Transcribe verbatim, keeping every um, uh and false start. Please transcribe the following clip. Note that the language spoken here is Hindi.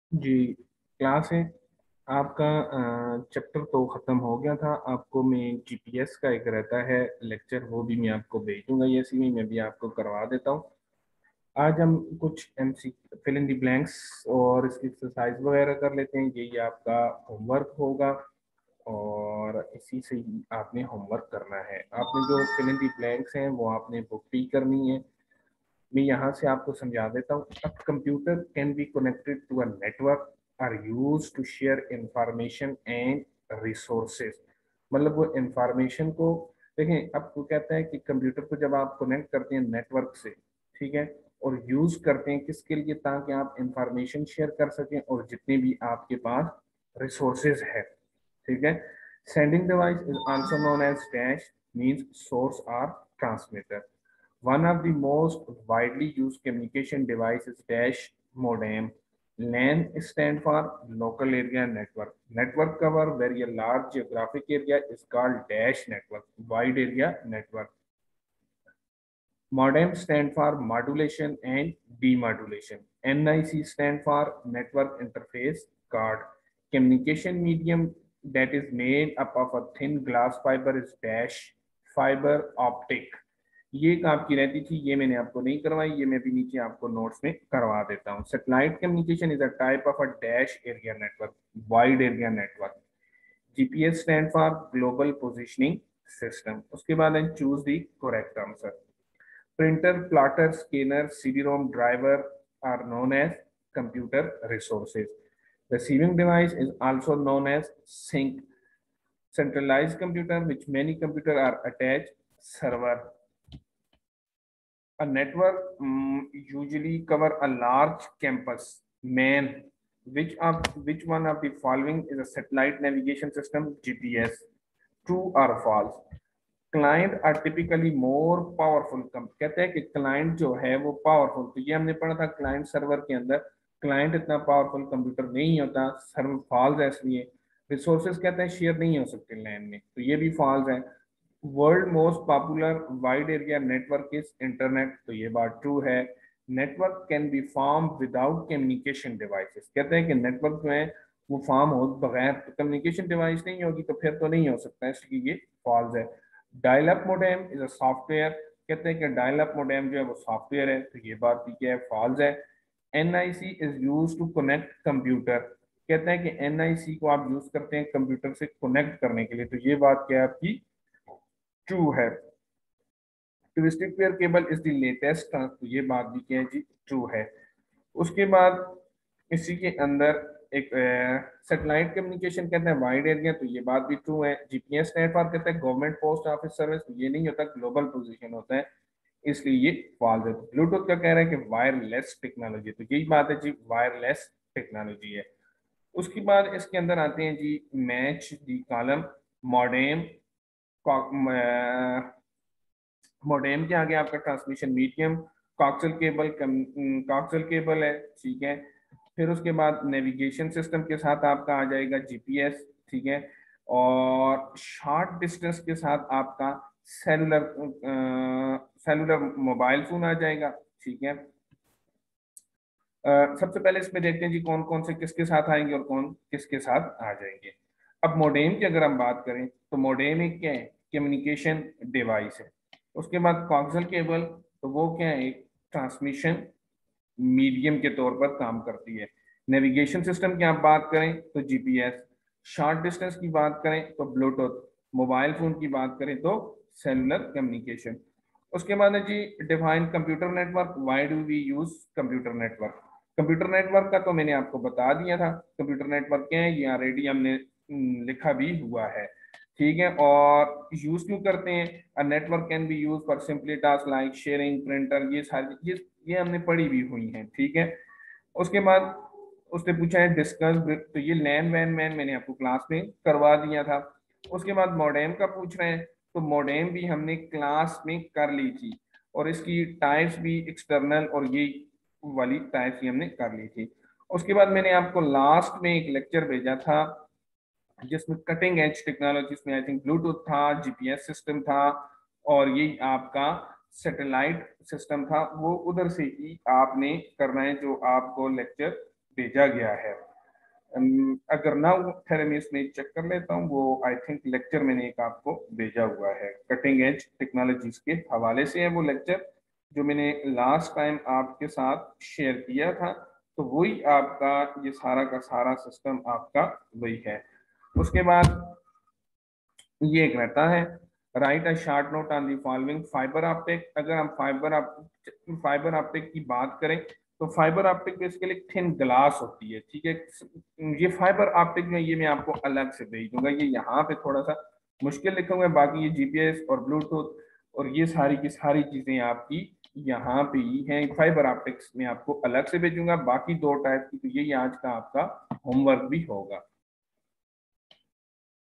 जी, क्लास है आपका। चैप्टर तो ख़त्म हो गया था। आपको मैं जीपीएस का एक रहता है लेक्चर, वो भी मैं आपको भेज दूंगा, ये सी में मैं भी आपको करवा देता हूँ। आज हम कुछ MC fill in the blanks और इसकी एक्सरसाइज वगैरह कर लेते हैं। यही आपका होमवर्क होगा और इसी से ही आपने होमवर्क करना है। आपने जो फिल इन द ब्लैंक्स हैं वो आपने बुक भी करनी है। मैं यहाँ से आपको समझा देता हूँ। A computer can be connected to a network are use to share information and resources. मतलब वो इंफॉर्मेशन को देखें, आपको कहता है कि कंप्यूटर को जब आप कनेक्ट करते हैं नेटवर्क से, ठीक है, और यूज करते हैं किसके लिए, ताकि आप इंफॉर्मेशन शेयर कर सकें और जितने भी आपके पास रिसोर्सेज है, ठीक है। Sending device is also known as dash, means source और transmitter. One of the most widely used communication devices is dash modem. LAN stand for local area network. Network cover very a large geographic area is called dash network, wide area network. Modem stand for modulation and demodulation. N I C stand for network interface card. Communication medium that is made up of a thin glass fiber is dash fiber optic. ये एक आपकी रहती थी, ये मैंने आपको नहीं करवाई, ये मैं भी नीचे आपको नोट्स में करवा देता हूँ। Satellite communication is a type of a dash area network, wide area network. GPS stand for global positioning system. उसके बाद choose the correct answer. Printer, plotter, scanner, C D-ROM driver are known as computer resources. Receiving device is also known as sink. Centralized computer, which many computers are attached. Server. A network um, usually cover a large campus. Man, which of which one of the following is a satellite navigation system? G P S. True or false? Client are typically more powerful. कहते हैं कि क्लाइंट जो है वो पावरफुल, तो ये हमने पढ़ा था क्लाइंट सर्वर के अंदर। क्लाइंट इतना पावरफुल कंप्यूटर नहीं होता, सर्वर फॉल्स है इसलिए। रिसोर्सेज कहते हैं शेयर नहीं हो सकते लैन में, तो ये भी फॉल्स है। World most popular wide area network is internet, तो ये बात ट्रू है। Network can be form without communication devices. कहते हैं कि नेटवर्क जो है वो फॉर्म हो बगैर, तो कम्युनिकेशन डिवाइस नहीं होगी तो फिर तो नहीं हो सकता, इसलिए ये फॉल्स है। Dial up modem is a software. कहते हैं कि डायल अप मोडेम जो है वो सॉफ्टवेयर है, तो ये बात भी क्या है, फॉल्स है। NIC is use to connect computer. कहते हैं कि एनआईसी को आप यूज करते हैं कंप्यूटर से कनेक्ट करने के लिए, तो ये बात क्या है आपकी, ट्रू है। Twisted pair cable is the latest, तो ये बात भी क्या है जी, ट्रू है। उसके बाद इसी के अंदर एक सेटेलाइट कम्युनिकेशन कहते हैं वाइड एरिया, तो ये बात भी ट्रू है। जीपीएस नेटवर्क कहते हैं गवर्नमेंट पोस्ट ऑफिस सर्विस, तो ये नहीं होता, ग्लोबल पोजीशन होता है, इसलिए ये फॉल्स है। ब्लूटूथ क्या कह रहा है कि वायरलेस टेक्नोलॉजी, तो यही बात है जी, वायरलेस टेक्नोलॉजी है। उसके बाद इसके अंदर आते हैं जी match the column. Modem, modem के आगे आपका transmission medium coaxial cable, coaxial cable है, ठीक है। फिर उसके बाद नेविगेशन सिस्टम के साथ आपका आ जाएगा जीपीएस, ठीक है। और शॉर्ट डिस्टेंस के साथ आपका सेलुलर सेलुलर मोबाइल फोन आ जाएगा, ठीक है। अ, सबसे पहले इसमें देखते हैं जी कौन कौन से किसके साथ आएंगे और कौन किसके साथ आ जाएंगे। अब मोडेम की अगर हम बात करें तो मोडेम एक क्या है, कम्युनिकेशन डिवाइस है। उसके बाद कॉक्सल केबल, तो वो क्या है, एक ट्रांसमिशन मीडियम के तौर पर काम करती है। नेविगेशन सिस्टम की आप बात करें तो जीपीएस। शॉर्ट डिस्टेंस की बात करें तो ब्लूटूथ। मोबाइल फोन की बात करें तो सेलुलर कम्युनिकेशन। उसके बाद है जी define computer network. Why do we use computer network. Computer network का तो मैंने आपको बता दिया था, कंप्यूटर नेटवर्क क्या है ये ऑलरेडी हमने हम्म, लिखा भी हुआ है, ठीक है। और यूज क्यों करते हैं, a network can be use for simply task like sharing printer, ये सारी ये ये हमने पढ़ी भी हुई हैं, ठीक है। उसके बाद उसने पूछा है डिस्कस, तो ये लैन वैन मैन मैंने आपको क्लास में करवा दिया था। उसके बाद मॉडेम का पूछ रहे हैं, तो मॉडेम भी हमने क्लास में कर ली थी, और इसकी टाइप्स भी एक्सटर्नल और ये वाली टाइप्स भी हमने कर ली थी। उसके बाद मैंने आपको लास्ट में एक लेक्चर भेजा था जिसमें कटिंग एज टेक्नोलॉजी में आई थिंक ब्लूटूथ था, जीपीएस सिस्टम था, और ये आपका सैटेलाइट सिस्टम था। वो उधर से ही आपने करना है जो आपको लेक्चर भेजा गया है। अगर ना फिर मैं इसमें चेक कर लेता हूँ, वो आई थिंक लेक्चर मैंने एक आपको भेजा हुआ है, कटिंग एज टेक्नोलॉजीज के हवाले से है वो लेक्चर, जो मैंने लास्ट टाइम आपके साथ शेयर किया था। तो वही आपका ये सारा का सारा सिस्टम आपका वही है। उसके बाद ये एक रहता है, write a short note on the following fiber optic. अगर हम फाइबर ऑप्टिक फाइबर ऑप्टिक की बात करें तो fiber optic basically thin glass होती है, ठीक है। ये फाइबर ऑप्टिक में ये मैं आपको अलग से भेज दूंगा, ये यहाँ पे थोड़ा सा मुश्किल लिखा हुआ है, बाकी ये जीपीएस और ब्लूटूथ और ये सारी की सारी चीजें आपकी यहाँ पे ही हैं। फाइबर ऑप्टिक्स में आपको अलग से भेजूंगा, बाकी दो टाइप की तो यही आज का आपका होमवर्क भी होगा।